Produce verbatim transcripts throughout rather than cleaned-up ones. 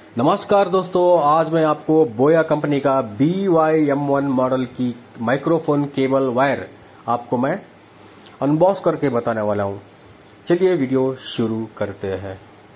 नमस्कार दोस्तों, आज मैं आपको बोया कंपनी का B Y M one model की माइक्रोफोन केबल वायर आपको मैं अनबॉक्स करके बताने वाला हूं। चलिए वीडियो शुरू करते हैं।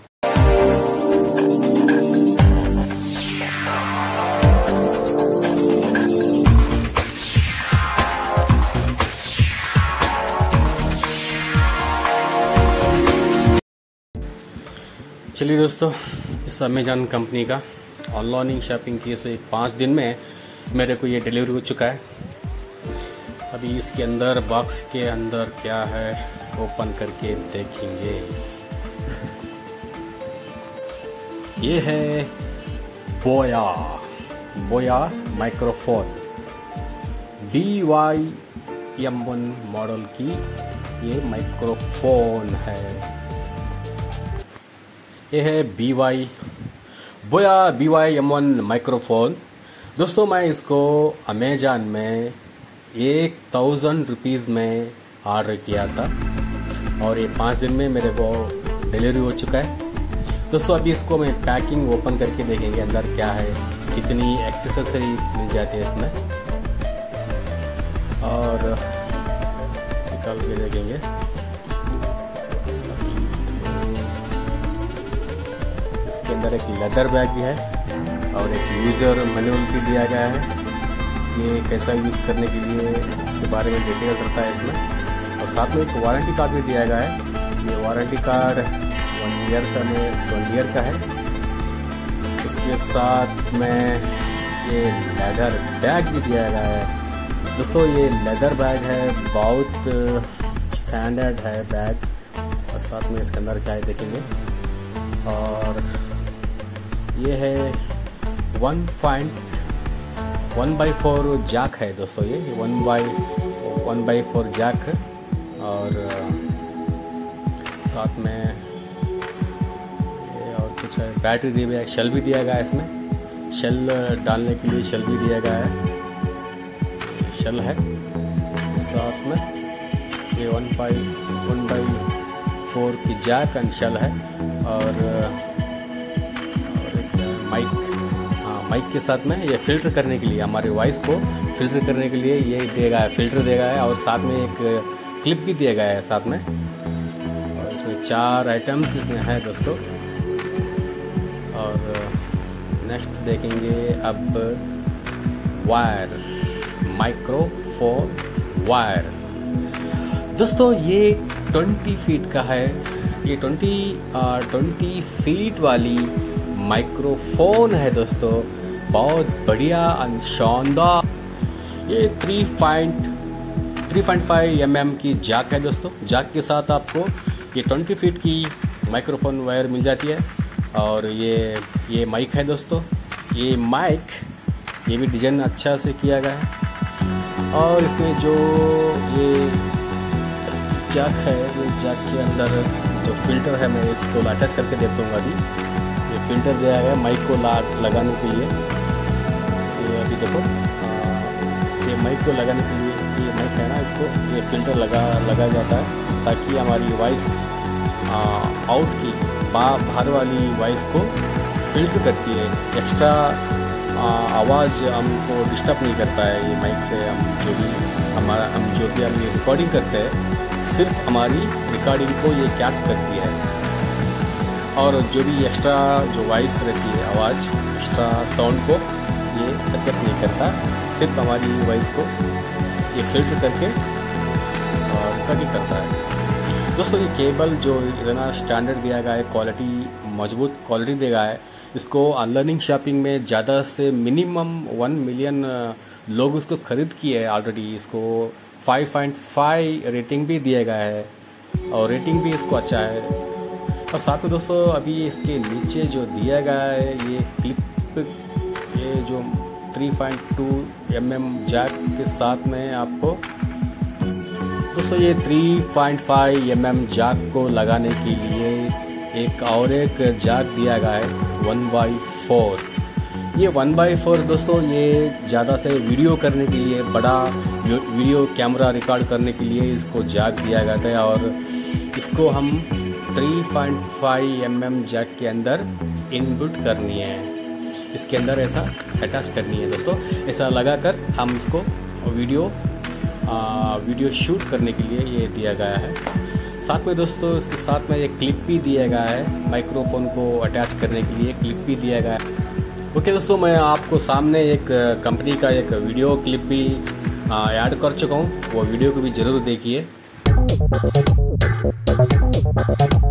चलिए दोस्तों, इस अमेजॉन कंपनी का ऑनलाइन शॉपिंग की से पाँच दिन में मेरे को ये डिलीवरी हो चुका है। अभी इसके अंदर बॉक्स के अंदर क्या है ओपन करके देखेंगे। ये है Boya Boya microphone B Y M one model की ये माइक्रोफोन है। ये है B Y Boya B Y M one microphone. दोस्तों, मैं इसको अमेजॉन में एक थाउजेंड रुपीज़ में ऑर्डर किया था और ये पाँच दिन में मेरे को डिलीवरी हो चुका है। दोस्तों, अभी इसको मैं पैकिंग ओपन करके देखेंगे अंदर क्या है, कितनी एक्सेसरी मिल जाती है इसमें और निकाल के देखेंगे। इसके अंदर एक लेदर बैग भी है और एक यूज़र मैनुअल भी दिया गया है। ये कैसा यूज़ करने के लिए इसके बारे में डिटेल्स रहता है इसमें, और साथ में एक वारंटी कार्ड भी दिया गया है। ये वारंटी कार्ड वन ईयर का में वन ईयर का है। इसके साथ में ये लेदर बैग भी दिया गया है। दोस्तों, ये लेदर बैग है, बहुत स्टैंडर्ड है बैग, और साथ में इसके अंदर क्या है देखेंगे। और ये है one point one by four jack है दोस्तों, ये one by one by four jack है। और साथ में ये और कुछ है, बैटरी दी गई है, शेल भी दिया गया है इसमें। शेल डालने के लिए शेल भी दिया गया है, शेल है साथ में। ये one by one by four की जैक एंड शेल है। और माइक, हाँ माइक के साथ में ये फिल्टर करने के लिए, हमारे वॉइस को फिल्टर करने के लिए ये देगा है, फिल्टर देगा है। और साथ में एक क्लिप भी दिया गया है साथ में। और इसमें चार आइटम्स इसमें है दोस्तों। और नेक्स्ट देखेंगे अब वायर, माइक्रोफोन वायर। दोस्तों, ये ट्वेंटी फीट का है। ये ट्वेंटी ट्वेंटी फीट वाली माइक्रोफोन है दोस्तों, बहुत बढ़िया और शानदार। ये three point three point five M M की जैक है दोस्तों। जैक के साथ आपको ये ट्वेंटी फीट की माइक्रोफोन वायर मिल जाती है। और ये ये माइक है दोस्तों। ये माइक ये भी डिजाइन अच्छा से किया गया है। और इसमें जो ये जैक है, ये जैक के अंदर जो फिल्टर है, मैं इसको अटैच करके दे दूँगा। अभी ये फिल्टर दिया है माइक को लगाने के लिए। ये अभी देखो, ये माइक को लगाने के लिए ये माइक है ना, इसको ये फिल्टर लगा लगाया जाता है ताकि हमारी वॉइस आउट की बाहर वाली वॉइस को फिल्टर करती है। एक्स्ट्रा आवाज़ हमको डिस्टर्ब नहीं करता है ये माइक से। हम जो भी हमारा हम जो भी हम ये रिकॉर्डिंग करते हैं, सिर्फ हमारी रिकॉर्डिंग को ये कैच करती है। और जो भी एक्स्ट्रा जो वॉइस रहती है, आवाज़ एक्स्ट्रा साउंड को ये एक्सेप्ट नहीं करता, सिर्फ हमारी वॉइस को ये फिल्टर करके और रिकॉर्डिंग करता है। दोस्तों, ये केबल जो इतना स्टैंडर्ड दिया गया है, क्वालिटी मजबूत क्वालिटी दिया गया है। इसको ऑनलाइन शॉपिंग में ज़्यादा से मिनिमम वन मिलियन लोग उसको खरीद किए हैं ऑलरेडी। इसको फाइव पॉइंट फाइव रेटिंग भी दिया गया है और रेटिंग भी इसको अच्छा है। और साथ में दोस्तों, अभी इसके नीचे जो दिया गया है ये क्लिप, ये जो three point two M M jack के साथ में आपको दोस्तों ये three point five M M jack को लगाने के लिए एक और एक जैक दिया गया है वन बाई फोर। ये वन बाई फोर दोस्तों, ये ज़्यादा से वीडियो करने के लिए, बड़ा वीडियो कैमरा रिकॉर्ड करने के लिए इसको जैक दिया गया था। और इसको हम three point five M M jack के अंदर इनपुट करनी है, इसके अंदर ऐसा अटैच करनी है दोस्तों। ऐसा लगाकर हम इसको वीडियो आ, वीडियो शूट करने के लिए ये दिया गया है। साथ में दोस्तों इसके साथ में एक क्लिप भी दिया गया है, माइक्रोफोन को अटैच करने के लिए क्लिप भी दिया गया है। ओके दोस्तों, मैं आपको सामने एक कंपनी का एक वीडियो क्लिप भी ऐड कर चुका हूँ, वो वीडियो को भी जरूर देखिए।